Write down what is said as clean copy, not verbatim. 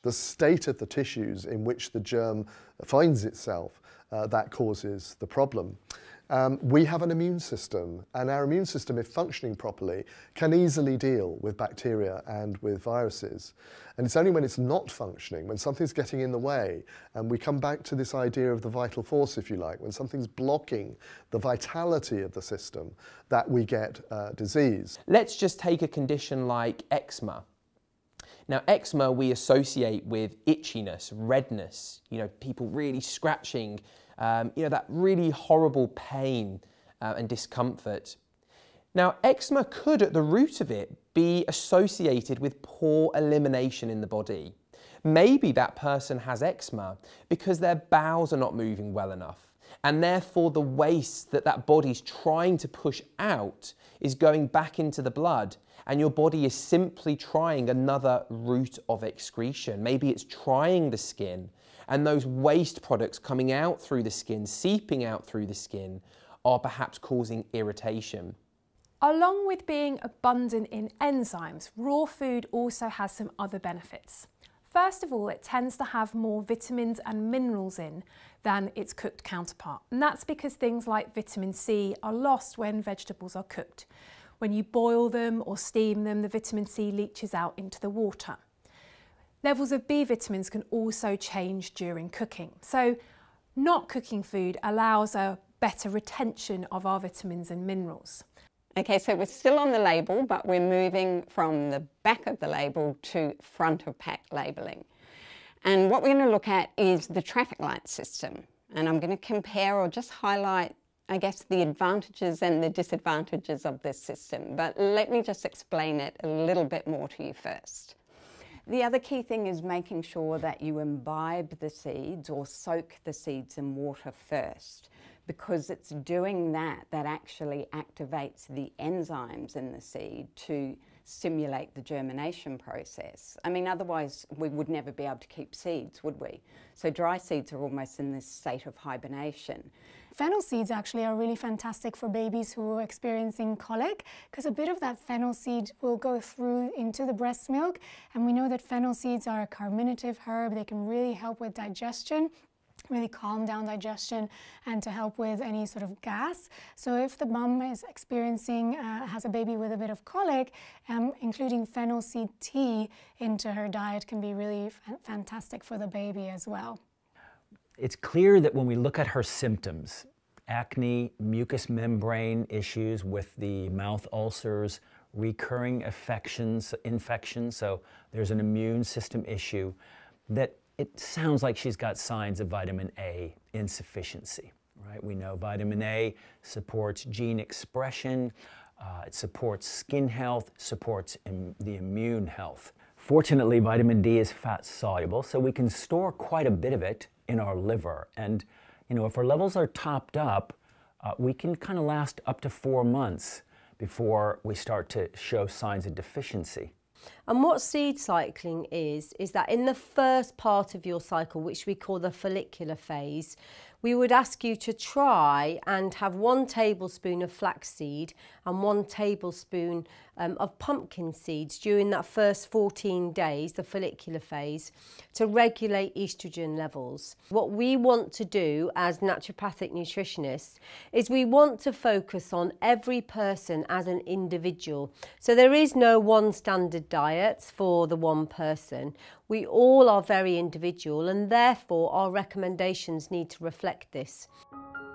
the state of the tissues in which the germ finds itself, that causes the problem. We have an immune system, and our immune system, if functioning properly, can easily deal with bacteria and with viruses. And it's only when it's not functioning, when something's getting in the way, and we come back to this idea of the vital force, if you like, when something's blocking the vitality of the system, that we get disease. Let's just take a condition like eczema. Now, eczema we associate with itchiness, redness, people really scratching, that really horrible pain and discomfort. Now, eczema could, at the root of it, be associated with poor elimination in the body. Maybe that person has eczema because their bowels are not moving well enough, and therefore the waste that body's trying to push out is going back into the blood, and your body is simply trying another route of excretion. Maybe it's trying the skin, and those waste products coming out through the skin, seeping out through the skin, are perhaps causing irritation. Along with being abundant in enzymes, raw food also has some other benefits. First of all, it tends to have more vitamins and minerals in than its cooked counterpart. And that's because things like vitamin C are lost when vegetables are cooked. When you boil them or steam them, the vitamin C leaches out into the water. Levels of B vitamins can also change during cooking. So not cooking food allows a better retention of our vitamins and minerals. Okay, so we're still on the label, but we're moving from the back of the label to front of pack labelling. And what we're going to look at is the traffic light system. And I'm going to compare or just highlight, I guess, the advantages and the disadvantages of this system. But let me just explain it a little bit more to you first. The other key thing is making sure that you imbibe the seeds or soak the seeds in water first, because it's doing that actually activates the enzymes in the seed to stimulate the germination process. I mean, otherwise we would never be able to keep seeds, would we? So dry seeds are almost in this state of hibernation. Fennel seeds actually are really fantastic for babies who are experiencing colic, because a bit of that fennel seed will go through into the breast milk, and we know that fennel seeds are a carminative herb. They can really help with digestion, really calm down digestion, and to help with any sort of gas. So if the mum is experiencing, has a baby with a bit of colic, including fennel seed tea into her diet can be really fantastic for the baby as well. It's clear that when we look at her symptoms, acne, mucous membrane issues with the mouth ulcers, recurring infections, so there's an immune system issue, that it sounds like she's got signs of vitamin A insufficiency, right? We know vitamin A supports gene expression, it supports skin health, supports the immune health. Fortunately, vitamin D is fat soluble, so we can store quite a bit of it in our liver. And if our levels are topped up, we can kind of last up to 4 months before we start to show signs of deficiency. And what seed cycling is that in the first part of your cycle, which we call the follicular phase, we would ask you to try and have 1 tablespoon of flaxseed and 1 tablespoon of pumpkin seeds during that first 14 days, the follicular phase, to regulate estrogen levels. What we want to do as naturopathic nutritionists is we want to focus on every person as an individual. So there is no one standard diet for the one person. We all are very individual, and therefore our recommendations need to reflect this.